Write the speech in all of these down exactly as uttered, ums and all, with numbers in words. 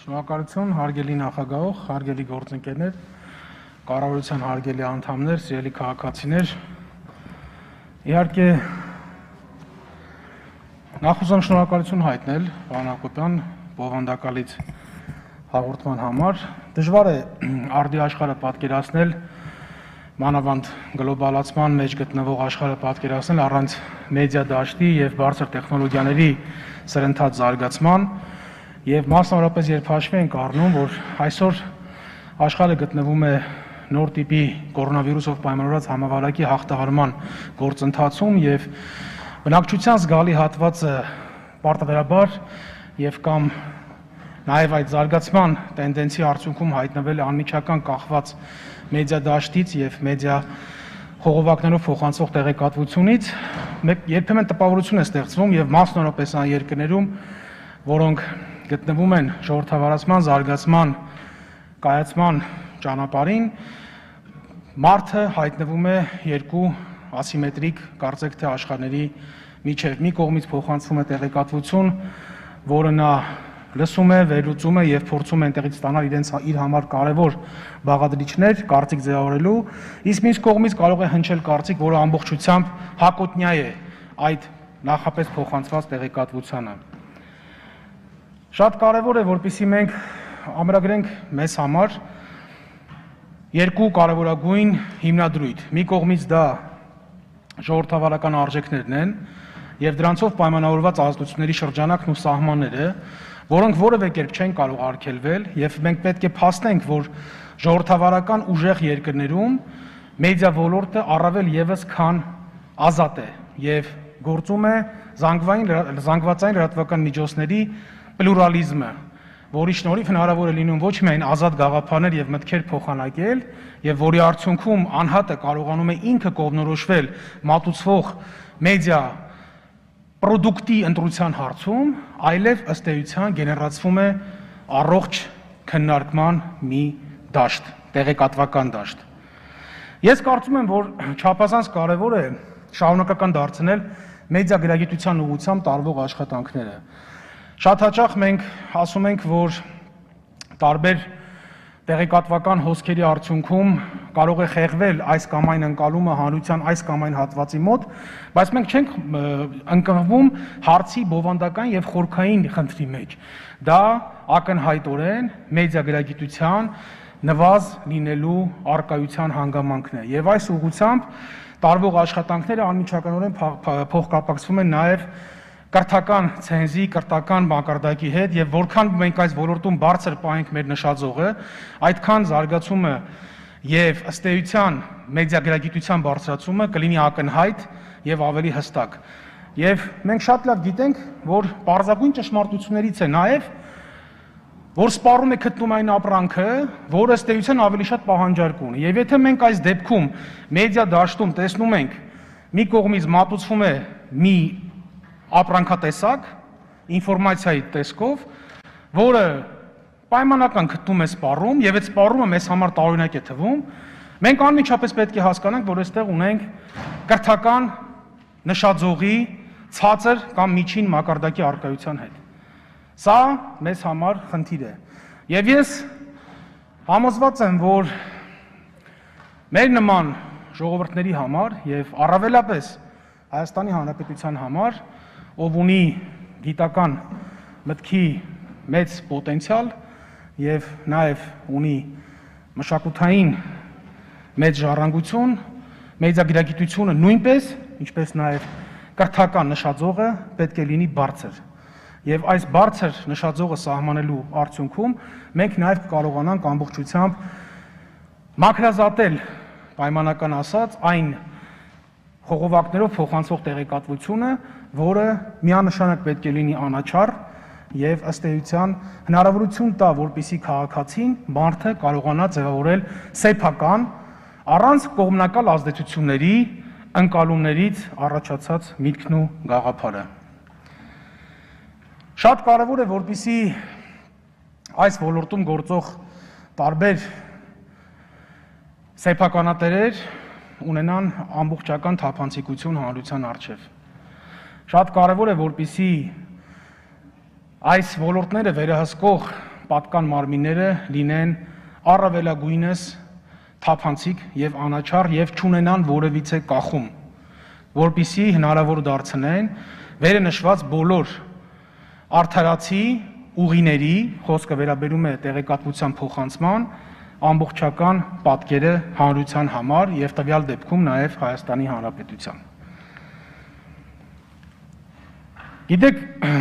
Շնորհակալություն, հարգելի նախագահող, հարգելի գործընկերներ, կառավարության հարգելի անդամներ, սիրելի քաղաքացիներ։ Իհարկե նախ ուզում շնորհակալություն հայտնել պարոն Հակոբյան բովանդակալից հաղորդման համար։ Դժվար է արդի աշխարհը պատկերացնել, մանավանդ գլոբալացման մեջ գտնվող աշխարհը պատկերացնել առանց մեդիա դաշտի եւ բարձր տեխնոլոգիաների սրընթաց զարգացման։ Եվ մասնավորապես երբ հաշվի ենք առնում, որ այսօր աշխարհը գտնվում է նոր տիպի կորոնավիրուսով պայմանավորված համավարակի հաղթահարման գործընթացում եւ բնակչության զգալի հատվածը պարտադրաբար եւ կամ նաեւ այդ զարգացման տենդենսի արդյունքում հայտնվել է անմիջական կախված մեդիա դաշտից եւ մեդիա խողովակներով փոխանցող տեղեկատվությունից, երբեմն տպավորություն է ստեղծվում եւ մասնավորապես այն երկրներում, որոնք գտնվում են ժողովրդավարացման, զարգացման, կայացման ճանապարհին, մարդը հայտնվում է երկու ասիմետրիկ կարծեք թե աշխարհների միջև։ Մի կողմից փոխանցվում է տեղեկատվություն, որը նա լսում է, վերլուծում է եւ փորձում է այնտեղից ստանալ իրենց իր համար կարեւոր բաղադրիչներ, կարծիք ձևավորելու, իսկ մյուս կողմից կարող է հնչել կարծիք, որը ամբողջությամբ հակոտնյա է այդ նախապես փոխանցված տեղեկատվությանը։ Շատ կարևոր է, որպեսզի մենք ամրագրենք մեզ համար երկու կարևորագույն հիմնադրույթ։ Մի կողմից դա ժողովրդավարական արժեքներն են եւ դրանցով պայմանավորված ազդեցությունների շրջանակն ու սահմանները, որոնք որևէ կերպ չեն կարող արգելվել եւ մենք պետք է փաստենք, որ ժողովրդավարական ուժեղ երկրներում մեդիա ոլորտը առավել եւս քան ազատ է եւ գործում է զանգվածային զանգվածային լրատվական միջոցների պլուրալիզմը, որի շնորհիվ հնարավոր է լինում ոչ միայն ազատ գաղափարներ եւ մտքեր փոխանակել, եւ որի արդյունքում անհատը կարողանում է ինքը կողմնորոշվել մատուցվող մեդիա պրոդուկտի ընտրության հարցում, այլև ըստ էության գեներացվում է առողջ քննարկման մի դաշտ, տեղեկատվական դաշտ։ Ես կարծում եմ, որ չափազանց կարևոր է շարունակական դարձնել մեդիա գրագիտության ուղղությամբ տարվող աշխատանքները։ Շատ հաճախ մենք ասում ենք, որ տարբեր տեղեկատվական հոսքերի արդյունքում կարող է խեղվել այս կամ այն ընկալումը հանրության այս կամ այն հատվածի մոտ, բայց մենք չենք ընկղվում հարցի բովանդական եւ խորքային խնդրի մեջ։ Դա ակնհայտորեն մեդիա գրագիտության նվազ լինելու արկայության հանգամանքն է եւ այս ուղղությամբ տարվող աշխատանքները անմիջականորեն փոխկապակցվում են նաեւ կրթական ցենզի, կրթական մակարդակի հետ եւ որքան մենք այս ոլորտում բարձր պահենք մեր նշաձողը, այդքան զարգացումը եւ ըստ էության մեդիա գրագիտության բարձրացումը կլինի ակնհայտ եւ ավելի հստակ։ Եվ մենք շատ լավ գիտենք, որ բարձրագույն ճշմարտություններից է նաեւ, որ սպառում է գտնում այն ապրանքը, որը ըստ էության ավելի շատ պահանջարկ ունի։ Եվ եթե մենք այս դեպքում մեդիա դաշտում տեսնում ենք մի կողմից մատուցվում է մի ապրանքատեսակ, ինֆորմացիայի տեսքով, որը պայմանական գտնում է սպառում եւ այդ սպառումը մեզ համար տարօրինակ է թվում, մենք անմիջապես պետք է հասկանանք, որ այստեղ ունենք կրթական նշաձողի ցածր կամ միջին մակարդակի արկայության հետ։ Սա մեզ համար խնդիր է։ Եվ ես համոզված եմ, որ մեր նման ժողովուրդների համար եւ առավելապես Հայաստանի Հանրապետության համար, ով ունի գիտական մտքի մեծ պոտենցիալ եւ նաեւ ունի մշակութային մեծ ժառանգություն, մեդիագիտությունը նույնպես, ինչպես նաեւ կրթական նշաձողը պետք է լինի բարձր։ Եվ այս բարձր նշաձողը սահմանելու արդյունքում մենք նաեւ կարողանանք ամբողջությամբ մաքրազատել պայմանական ասած այն խողովակներով փոխանցող տեղեկատվությունը, որը միանշանակ պետք է լինի անաչառ եւ ըստ էության հնարավորություն տա, որպեսզի քաղաքացին մարդը կարողանա ձևավորել սեփական առանց կողմնակալ ազդեցությունների ընկալումներից առաջացած միտքն ու գաղափարը։ Շատ կարևոր է, որպեսզի այս ոլորտում գործող տարբեր սեփականատերեր ունենան ամբողջական թափանցիկություն հանրության առջև։ Շատ կարևոր է, որպեսզի այս ոլորտները վերահսկող պատկան մարմինները լինեն առավելագույնս թափանցիկ եւ անաչառ եւ չունենան որևիցե կախում, որպիսի հնարավոր դարձնեն վերը նշված բոլոր արդարացի ուղիների, խոսքը վերաբերում է տեղեկատվության փոխանցման, ամբողջական պատկերը հանրության համար եւ տվյալ դեպքում նաեւ Հայաստանի Հանրապետության։ Գիտեք,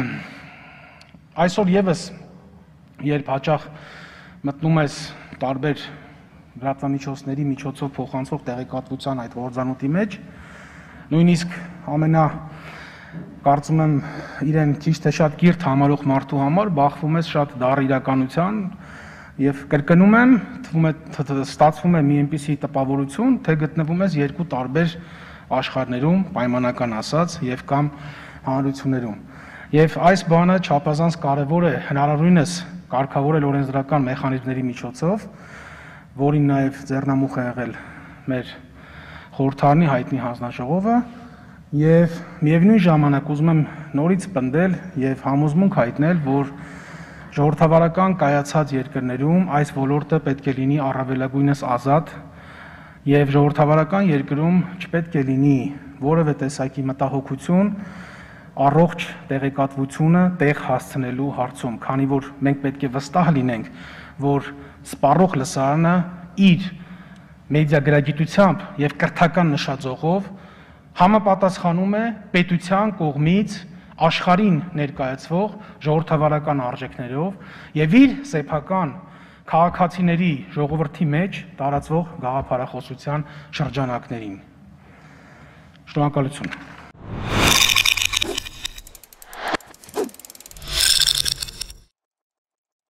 այսօր եւս երբ հաճախ մտնում ես տարբեր լրատվամիջոցների միջոցով փոխանցող տեղեկատվության այդ արձանոթի մեջ, նույնիսկ ամենա կարծում եմ իրեն քիչ թե շատ կիրթ համարող մարդու համար բախվում ես շատ դառ իրականության եւ կրկնում եմ, թվում է ստացվում է մի այնպիսի տպավորություն, թե գտնվում ես երկու տարբեր աշխարհներում, պայմանական ասած, եւ կամ հանրություններում։ Եվ այս բանը չափազանց կարեւոր է հնարավորինս կարգավորել օրենսդրական մեխանիզմների միջոցով, որին նաեւ ձեռնամուխ է եղել մեր խորհրդարանի հայտնի հանձնաժողովը, եւ միևնույն ժամանակ ուզում եմ նորից պնդել եւ համոզմունք հայտնել, որ ժողովրդավարական կայացած երկրներում այս ոլորտը պետք է լինի առավելագույնս ազատ եւ ժողովրդավարական երկրում չպետք է լինի որևէ տեսակի մտահոգություն առողջ տեղեկատվությունը տեղ հասցնելու հարցում, քանի որ մենք պետք է վստահ լինենք, որ սպառող լսարանը իր մեդիագրագիտությամբ եւ կրթական նշաձողով համապատասխանում է պետության կողմից աշխարհին ներկայացվող ժողովրդավարական արժեքներով եւ իր սեփական քաղաքացիների ժողովրդի մեջ տարածվող գաղափարախոսության շրջանակներին։ Շնորհակալություն։